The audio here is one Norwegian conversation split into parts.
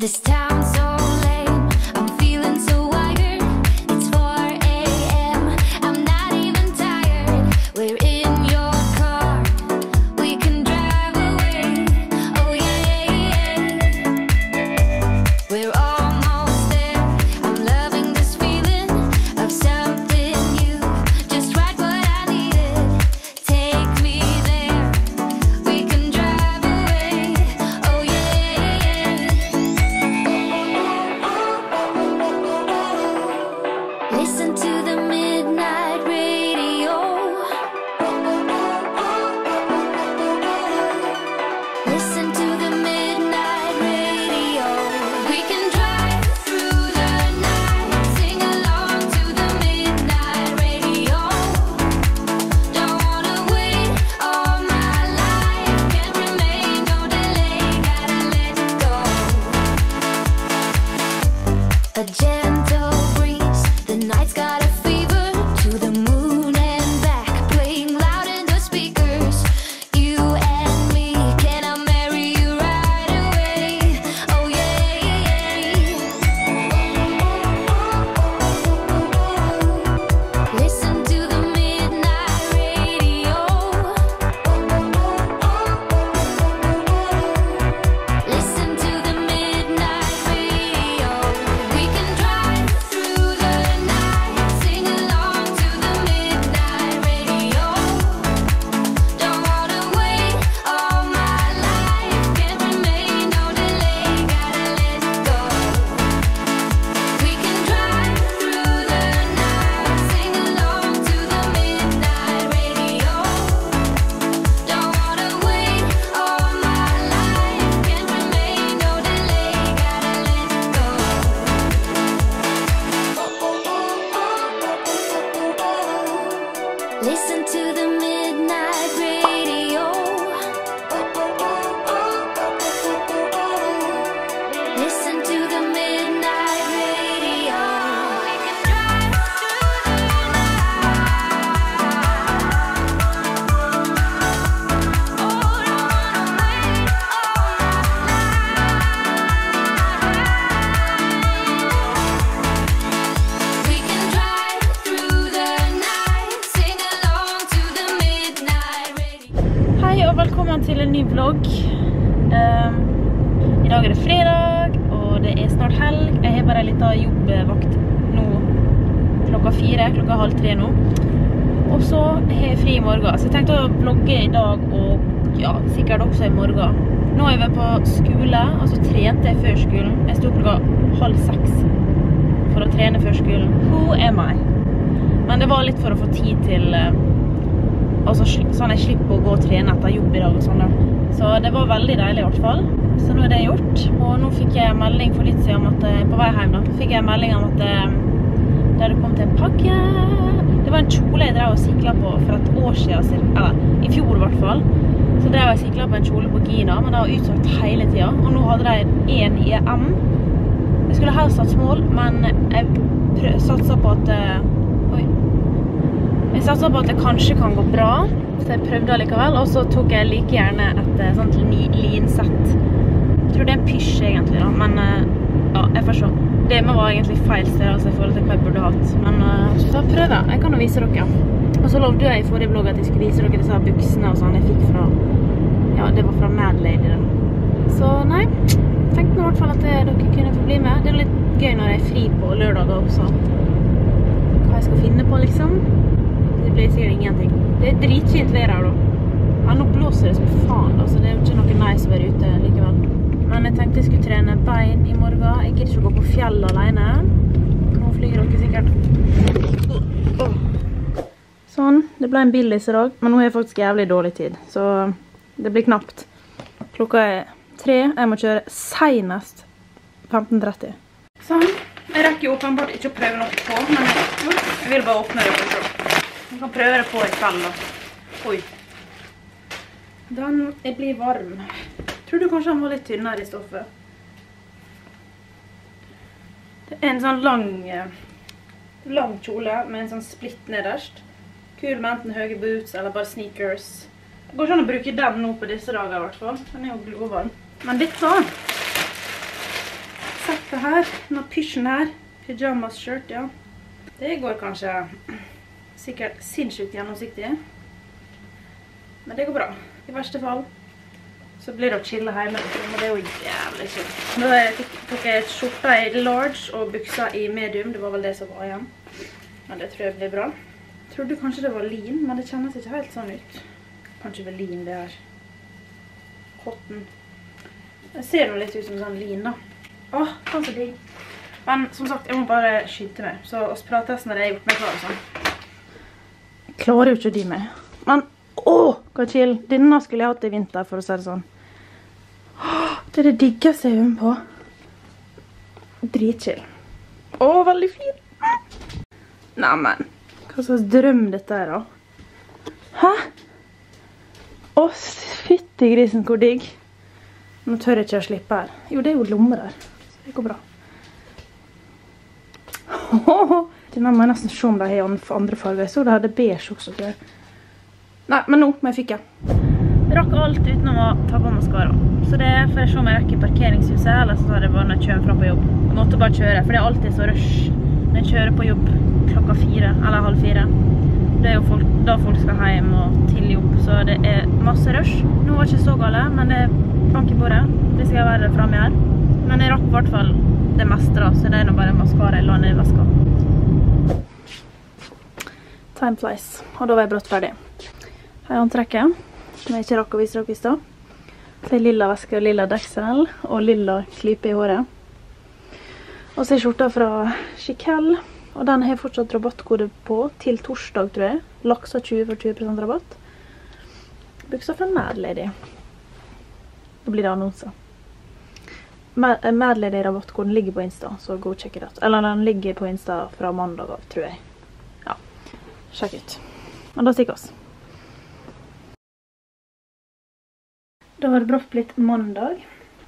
This town's so lame, I'm feeling so wired. It's 4 a.m., I'm not even tired. We're in your car, we can drive away. Oh yeah, we're almost there. I'm loving this feeling of something new. Just right what I needed. Take me there, we can drive away. Oh yeah. Listen to the midnight radio. Listen to the midnight radio. We can drive through the night, sing along to the midnight radio. Don't wanna wait all my life, can't remain, no delay, gotta let go. A gentle breeze, the night's got a fever. To the moon and back, playing loud in the speakers. You and me, can I marry you right away? Oh yeah. Listen to the midnight radio. Listen to the midnight radio. We can drive through the night, sing along to the midnight radio. Don't wanna wait all my life, can't remain, no delay, gotta let go. We can drive through the night, sing along to the midnight radio. Don't wanna wait all my life, can't remain, no delay, gotta let go. Listen to the midnight radio. Listen to the midnight radio. We can drive through the night. Oh, don't wanna wait all my life. We can drive through the night, sing along to the midnight radio. Hei og velkommen til en ny vlogg. I dag er det fredag, og det er snart helg. Jeg har bare litt av jobbvakt nå klokka 4, klokka halv 3 nå. Og så har jeg fri i morgen, så jeg tenkte å vlogge i dag og ja, sikkert også i morgen. Nå er jeg på skole, altså trente jeg før skolen. Jeg stod klokka halv 6 for å trene før skolen. Who am I? Men det var litt for å få tid til altså sånn jeg slipper å gå og trene etter jobb i dag og sånn da. Så det var veldig deilig i hvert fall. Så nå er det gjort. Og nå fikk jeg melding for litt siden om at på vei hjem da, fikk jeg melding om at det hadde kommet en pakke. Det var en kjole jeg drev og siklet på for et år siden, eller i fjor i hvert fall. Så drev jeg siklet på en kjole på Gina, men det var utsatt hele tiden. Og nå hadde de en i M. Jeg skulle helst hatt small, men jeg satser på at jeg satser på at det kanskje kan gå bra, så jeg prøvde allikevel, og så tok jeg like gjerne et sånt linsett. Jeg tror det er en pysj egentlig da, men ja, jeg får se. Det var egentlig feil sted, altså i forhold til hva jeg burde hatt, men så prøver jeg. Jeg kan jo vise dere. Og så lovde jeg i forrige vlogg at jeg skulle vise dere disse buksene og sånn jeg fikk fra, ja, det var fra Mad Lady da. Så nei, tenkte nå i hvert fall at dere kunne få bli med. Det er litt gøy når jeg er fri på lørdager også. Hva jeg skal finne på liksom. Det blir sikkert ingenting. Det er dritfint vær her da. Ja, nå blåser det som faen, altså det er jo ikke noe nice å være ute likevel. Men jeg tenkte jeg skulle trene bein i morgen. Jeg gidder ikke å gå på fjell alene. Nå flyger dere sikkert. Sånn, det ble en billis i dag, men nå har jeg faktisk jævlig dårlig tid, så det blir knapt. Klokka er 3, jeg må kjøre senest 15:30. Sånn, jeg rekker jo åpenbart ikke å prøve noe på, men jeg vil bare åpne det for å jeg kan prøve det på i kveld da. Oi. Jeg blir varm. Tror du kanskje han var litt tynnere i stoffet? Det er en sånn lang kjole med en sånn splitt nederst. Kul med enten høye boots eller bare sneakers. Det går sånn å bruke den nå på disse dager i hvert fall. Den er jo glovarm. Men dette settet her, denne pysjen her, pyjamas shirt, ja. Det går kanskje sikkert sinnssykt gjennomsiktig. Men det går bra. I verste fall så blir det å chille hjemme, men det er jo jævlig chill. Nå tok jeg et skjorta i large og buksa i medium, det var vel det som var igjen. Men det tror jeg blir bra. Jeg trodde kanskje det var lin, men det kjennes ikke helt sånn ut. Kanskje vel lin det her. Cotton. Det ser jo litt ut som sånn lin da. Åh, kanskje digg. Men som sagt, jeg må bare skynde meg. Så oss prates når jeg har gjort meg klar og sånn. Jeg klarer jo ikke de meg. Men, hva chill. Denne skulle jeg hatt i vinter, for å si det sånn. Det er det diggeste jeg øver på. Dritchill. Veldig fin. Neimen, hva slags drøm dette er da? Hæ? Fytti grisen, hvor digg. Nå tør jeg ikke å slippe her. Jo, det er jo lommer der. Så det går bra. Denne må jeg nesten se om de har andre farger. Jeg så det hadde beige også, tror jeg. Nei, men nå må jeg fikke. Jeg rakk alt utenom å ta på mascara. Så det får jeg se om jeg rekker parkeringshuset, eller så er det bare når jeg kjører fra på jobb. Jeg måtte bare kjøre, for det er alltid så rush når jeg kjører på jobb klokka 4, eller halv 4. Det er jo da folk skal hjem og til jobb, så det er masse rush. Nå var det ikke så gale, men det er bank i bordet. Det skal jeg være fremme her. Men jeg rakk i hvert fall det meste da, så det er nå bare mascara jeg la ned i veska. Time flies, og da var jeg brått ferdig. Her er antrekket, som jeg ikke rakk å vise dere i sted. Så er lilla veske og lilla deksel, og lilla klype i håret. Og så er skjorta fra Chiquel, og den har fortsatt rabattkode på til torsdag, tror jeg. Laksa 20 for 20% rabatt. Buksa fra Mad Lady. Da blir det annonser. Mad Lady rabattkoden ligger på Insta, så gå og sjekk det. Eller den ligger på Insta fra mandag av, tror jeg. Ja, sjekk ut. Men da stikker oss. Da var det brått blitt mandag.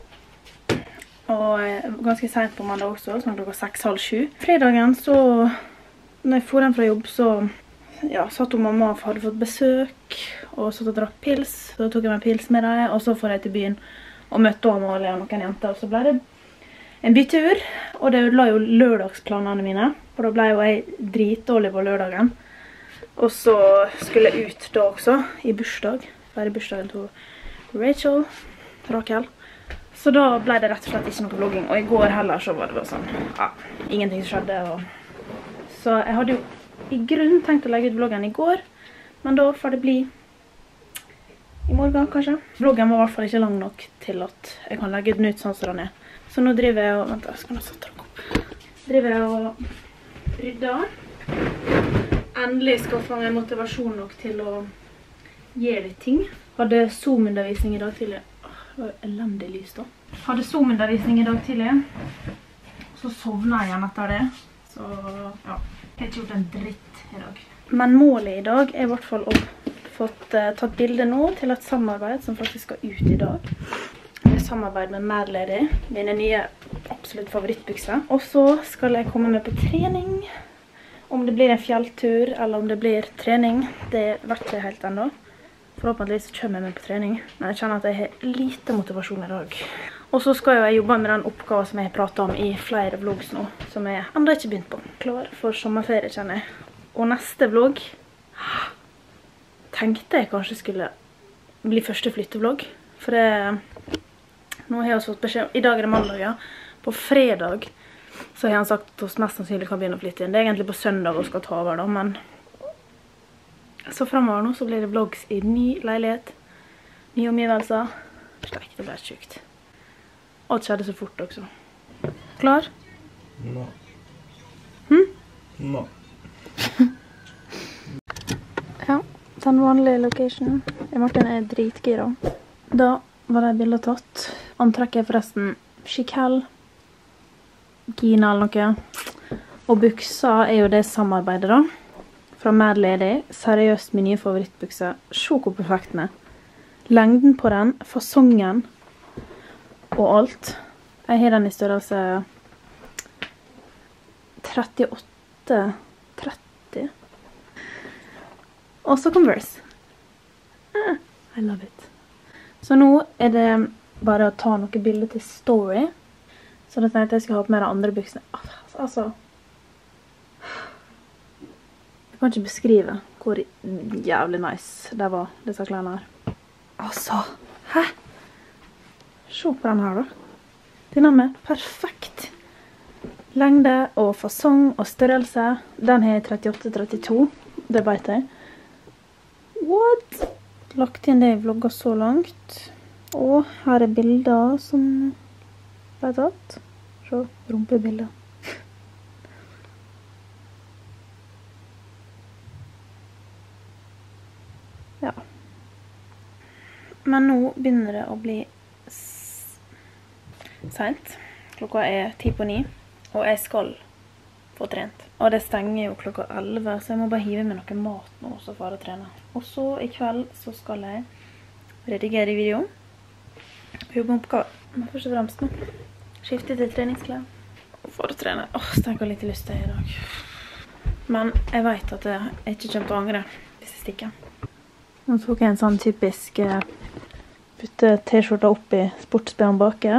Og ganske sent på mandag også, sånn klokka 6:30. Fredagen så, når jeg får den fra jobb, så satt hun mamma og hadde fått besøk, og satt og drakk pils. Så tok jeg meg pils med deg, og så får jeg til byen og møtte Amalie og noen jenter. Og så ble det en bytur, og det la jo lørdagsplanene mine, for da ble jo jeg dritdårlig på lørdagen. Og så skulle jeg ut da også, i bursdag. Feire bursdagen til Rakel. Så da ble det rett og slett ikke noe vlogging, og i går heller så var det bare sånn, ingenting skjedde. Så jeg hadde jo i grunnen tenkt å legge ut vloggen i går, men da får det bli i morgen kanskje. Vloggen var i hvert fall ikke lang nok til at jeg kan legge den ut sånn som den er. Så nå driver jeg og, vent da, skal jeg sette den opp. Driver jeg og rydder. Endelig skaffer jeg motivasjon nok til å gjøre litt ting. Hadde Zoom-undervisning i dag tidlig. Det var elendig lys da. Hadde Zoom-undervisning i dag tidlig. Så sovnet jeg igjen etter det. Så ja, jeg har ikke gjort en dritt i dag. Men målet i dag er i hvert fall å få tatt bilde nå til et samarbeid som faktisk skal ut i dag. Det er samarbeid med Mad Lady, mine nye absolutt favorittbukser. Og så skal jeg komme med på trening. Om det blir en fjelltur eller om det blir trening, det vet jeg helt enda. Forhåpentligvis kommer jeg med på trening, men jeg kjenner at jeg har lite motivasjon i dag. Og så skal jeg jobbe med den oppgaven som jeg har pratet om i flere vlogs nå, som jeg enda ikke begynt på. Klar for sommerferie, kjenner jeg. Og neste vlogg tenkte jeg kanskje skulle bli første flyttevlogg. For nå har jeg også fått beskjed, i dag er det mandag, ja. På fredag så har han sagt at vi mest sannsynlig kan begynne å flytte inn. Det er egentlig på søndag vi skal ta over da, men så fremover nå så blir det vlogs i ny leilighet, nye omgivelser. Slik, det ble sjukt. Alt skjedde så fort også. Klar? Nå. Nå. Ja, den vanlige locationen. Martin er dritgira. Da var det bildet tatt. Antrekket er forresten Chiquel, Gina eller noe. Og buksa er jo det samarbeidet da. Fra Mad Lady, seriøst min nye favorittbukse. Se hvor perfekt den er. Lengden på den, fasongen og alt. Jeg har den i størrelse 38-30. Og så Converse. I love it. Så nå er det bare å ta noen bilder til story. Så da tenkte jeg at jeg skulle ha på med de andre buksene. Altså, jeg kan ikke beskrive hvor jævlig nice det var, disse klærne her. Altså, hæ? Se på den her da. Den har med perfekt lengde og fasong og størrelse. Den har 38-32, det vet jeg. What? Lagt inn det i vlogget så langt. Og her er bilder som ble tatt. Se, rumpebilder. Ja. Men nå begynner det å bli sent. Klokka er 8:50, og jeg skal få trent. Og det stenger jo klokka 11, så jeg må bare hive med noe mat nå, så for å trene. Og så i kveld så skal jeg redigere video. Og jobbe med oppgaver. Men først og fremst nå. Skifte til treningsklær. Og for å trene. Så tenker jeg litt lyst til det i dag. Men jeg vet at jeg ikke kommer til å angre hvis jeg stikker. Nå tok jeg en sånn typisk putte t-skjorta opp i sportsbjørn bake.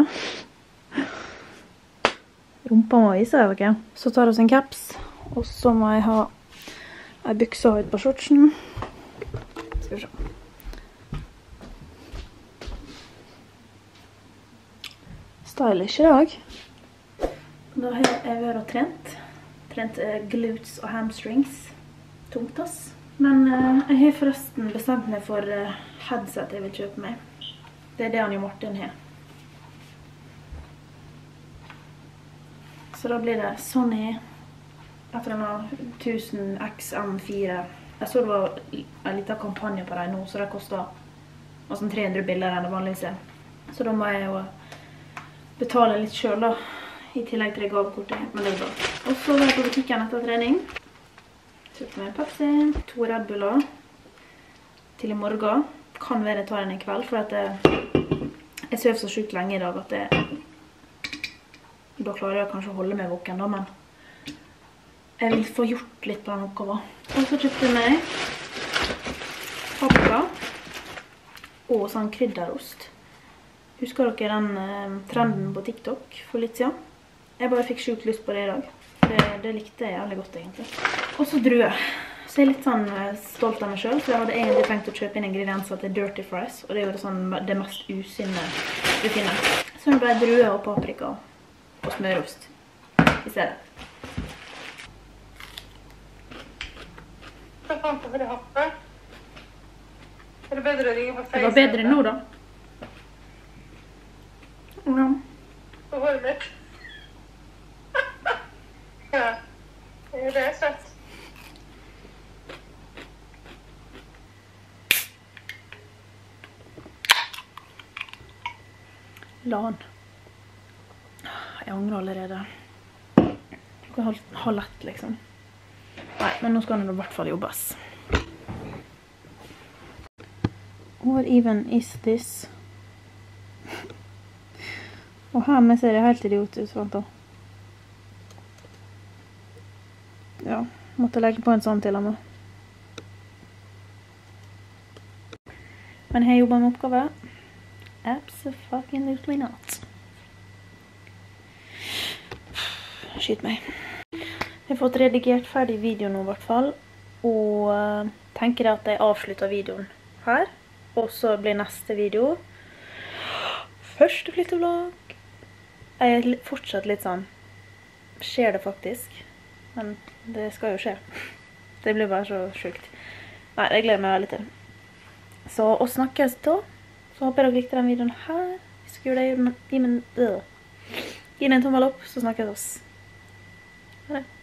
Rumpa må vise deg, ok? Så tar vi oss en caps, og så må jeg ha en bukse ut på shortsen. Skal vi se. Stylish i dag. Da har jeg vært og trent. Trent glutes og hamstrings. Tungt, ass. Men jeg har forresten bestemt meg for headset jeg vil kjøpe meg. Det er det han jo Martin har. Så da blir det Sony etter denne 1000XM4. Jeg så det var en liten kampanje på dem nå, så det kostet nesten 300 billigere enn det vanligvis er. Så da må jeg jo betale litt selv da, i tillegg til det gavekortet, men det er bra. Og så var jeg på butikken etter trening. Kjøpte meg en Pepsi, 2 Red Buller til i morgen. Kan være jeg tar den i kveld, for at jeg sover så sykt lenge i dag at da klarer jeg kanskje å holde meg våken da, men jeg vil få gjort litt på den oppgaven. Og så kjøpte jeg meg paprika og sånn krydderost. Husker dere den trenden på TikTok for litt siden? Jeg bare fikk sjukt lyst på det i dag. Det likte jeg jævlig godt egentlig. Og så druer. Så jeg er litt sånn stolt av meg selv, for jeg hadde egentlig tenkt å kjøpe inn ingredienser til dirty fries, og det er jo det mest usunne du finner. Så det ble druer og paprika og smørost i stedet. Hva faen vil du ha på? Er det bedre å ringe på Facebook? Det var bedre nå da. Ja. På håret mitt? Ja, det er søtt. LAN. Jeg angrer allerede. Klokka halv lett, liksom. Nei, men nå skal den i hvert fall jobbes. What even is this? Og her med ser det helt idiot ut, vant da. Ja, måtte legge på en sånn til av meg. Men jeg jobber med oppgave. Absolutely not. Skyt meg. Jeg har fått redigert ferdig videoen nå i hvert fall, og tenker at jeg avslutter videoen her, og så blir neste video første flyttevlogg. Jeg er fortsatt litt sånn, skjer det faktisk, men det skal jo skje. Det blir bare så sjukt. Nei, det gleder meg veldig til. Så å snakkes da. Så håper jeg dere likte den videoen her. Hvis dere gjør det, gi den en tommel opp, så snakkes vi oss. Ha det.